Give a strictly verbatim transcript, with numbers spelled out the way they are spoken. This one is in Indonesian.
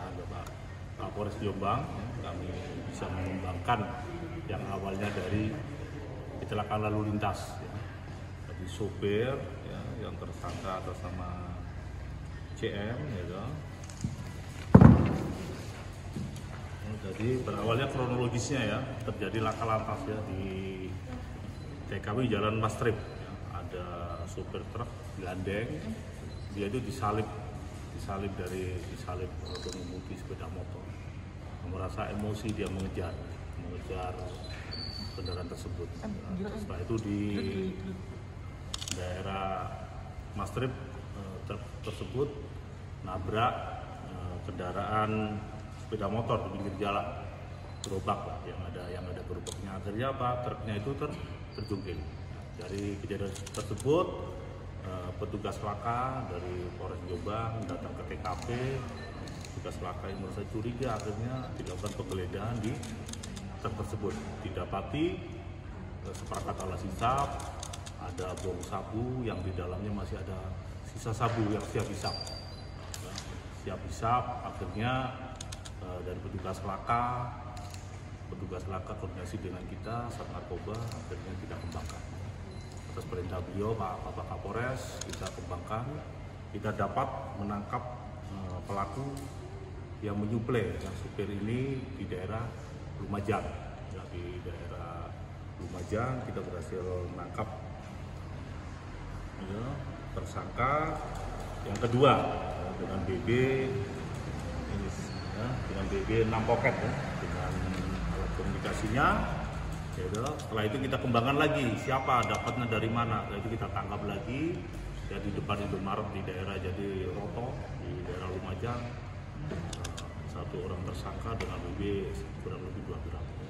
arahan Bapak Kapolres Jombang, ya, kami bisa mengembangkan yang awalnya dari kecelakaan lalu lintas. Ya. Jadi sopir ya, yang tersangka atas nama C M, ya. Jadi berawalnya kronologisnya ya, terjadi laka lantas ya di T K W Jalan Mastrip. Ya. Ada sopir truk gandeng, dia itu disalip, disalip dari disalip pengemudi sepeda motor. Merasa emosi dia mengejar, mengejar kendaraan tersebut. Nah, setelah itu di daerah Mastrip truk tersebut nabrak kendaraan sepeda motor di pinggir jalan, gerobak lah, yang ada yang ada gerobaknya. Akhirnya apa? Truknya itu ter, terjungkir. Dari kejadian tersebut, eh, petugas laka dari Polres Jombang datang ke T K P. Petugas laka yang merasa curiga akhirnya dilakukan penggeledahan di truk tersebut. Didapati eh, seperangkat alat hisap, ada bong sabu yang di dalamnya masih ada sisa sabu yang siap hisap. Ya, siap hisap, akhirnya dari petugas laka, petugas laka koordinasi dengan kita, Sat Narkoba, akhirnya kita kembangkan. Atas perintah beliau, Pak Bapak Kapolres, kita kembangkan, kita dapat menangkap uh, pelaku yang menyuplai yang supir ini di daerah Lumajang. Ya, di daerah Lumajang kita berhasil menangkap ya, tersangka yang kedua ya, dengan B B. Ya, dengan B B enam pocket ya, dengan alat komunikasinya. Ya, setelah itu kita kembangkan lagi siapa dapatnya dari mana. Setelah itu kita tangkap lagi ya di depan Indomaret di daerah Jadi Roto di daerah Lumajang. Satu orang tersangka dengan B B kurang lebih dua gram.